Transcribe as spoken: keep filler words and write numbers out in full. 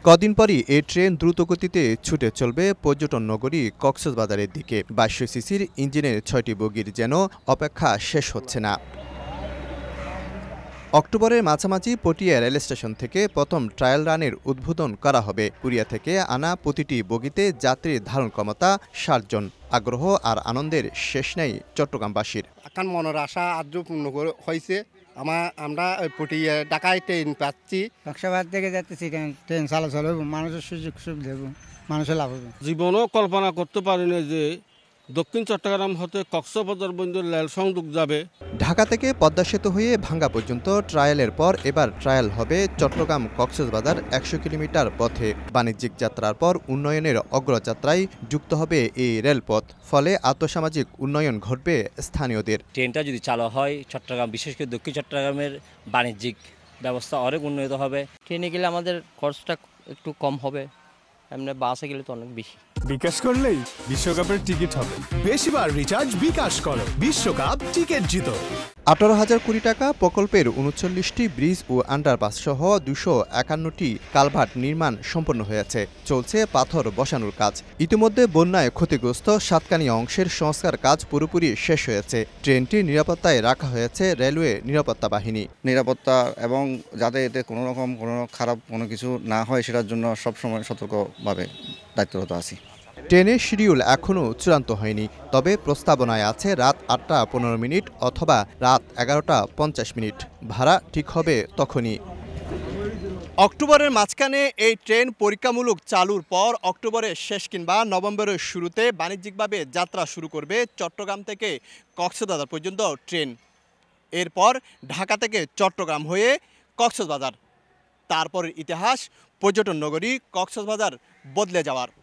কদিন পরই এই ট্রেন দ্রুতগতিতে ছুটে চলবে পর্যটন নগরী কক্সবাজারের দিকে। বাইশশো সিসির ইঞ্জিনের ছয়টি বগির যেন অপেক্ষা শেষ হচ্ছে না। অক্টোবরের মাঝামাঝি পটিয়া রেল স্টেশন থেকে প্রথম ট্রায়াল রানের উদ্বোধন করা হবে। কুরিয়া থেকে আনা প্রতিটি বগিতে যাত্রীর ধারণ ক্ষমতা ষাট জন। আগ্রহ আর আনন্দের শেষ নেই চট্টগ্রামবাসীর। এখন মনের আশা আদ্র পূর্ণ হয়েছে। আমার আমরা পটিয়া ঢাকায় ট্রেন পাচ্ছি, কক্সবাজার থেকে যাচ্ছি, ট্রেন চলাচল হবে, মানুষের সুযোগ সুবিধা হবে, মানুষের লাভ হবে। জীবনও কল্পনা করতে পারিনি যে দক্ষিণ চট্টগ্রাম হতে কক্সবাজার পর্যন্ত রেল সংযোগ যাবে। ঢাকা থেকে পদ্মা সেতু হয়ে ভাঙ্গা পর্যন্ত ট্রায়ালের পর এবার ট্রায়াল হবে চট্টগ্রাম কক্সবাজার একশো কিলোমিটার পথে। বাণিজ্যিক যাত্রার পর উন্নয়নের অগ্রযাত্রায় যুক্ত হবে এই রেলপথ। ফলে আর্থসামাজিক উন্নয়ন ঘটবে স্থানীয়দের। ট্রেনটা যদি চালু হয়, চট্টগ্রাম বিশেষ করে দক্ষিণ চট্টগ্রামের বাণিজ্যিক ব্যবস্থা অনেক উন্নত হবে। ট্রেনে গেলে আমাদের খরচটা একটু কম হবে, এমনি বাসে গেলে তো অনেক বেশি। বিকাশ করলেই বিশ্বকাপের টিকিট হবে। বেশিবার রিচার্জ বিকাশ করো, বিশ্বকাপ টিকিট জিতো। আঠারো হাজার কোটি টাকা প্রকল্পের উনচল্লিশটি ব্রিজ ও আন্ডারপাস সহ দুশো একান্নটি কালভার্ট নির্মাণ সম্পন্ন হয়েছে। চলছে পাথর বসানোর কাজ। ইতিমধ্যে বন্যায় ক্ষতিগ্রস্ত সাতকানিয়া অংশের সংস্কার কাজ পুরোপুরি শেষ হয়েছে। ট্রেনটির নিরাপত্তায় রাখা হয়েছে রেলওয়ে নিরাপত্তা বাহিনী। নিরাপত্তা এবং যাতে এতে কোনো রকম কোনো খারাপ কোনো কিছু না হয় সেটার জন্য সবসময় সতর্কভাবে দায়িত্বরত আছি। ট্রেনের শিডিউল এখনও চূড়ান্ত হয়নি, তবে প্রস্তাবনায় আছে রাত আটটা পনেরো মিনিট অথবা রাত এগারোটা পঞ্চাশ মিনিট। ভাড়া ঠিক হবে তখনই। অক্টোবরের মাঝখানে এই ট্রেন পরীক্ষামূলক চালুর পর অক্টোবরের শেষ কিংবা নভেম্বরের শুরুতে বাণিজ্যিকভাবে যাত্রা শুরু করবে চট্টগ্রাম থেকে কক্সবাজার পর্যন্ত ট্রেন। এরপর ঢাকা থেকে চট্টগ্রাম হয়ে কক্সবাজার। তারপরের ইতিহাস পর্যটন নগরী কক্সবাজার বদলে যাওয়ার।